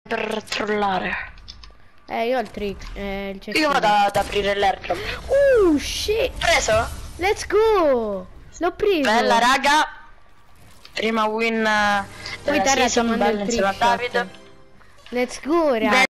per trollare. Io ho il trick, il cecchino. Io vado ad aprire l'airdrop. Shit! Preso? Let's go! L'ho preso! Bella raga. Prima win Poi della Terra ti season, mando bella il insieme a trick shot. Davide. Let's go, raga!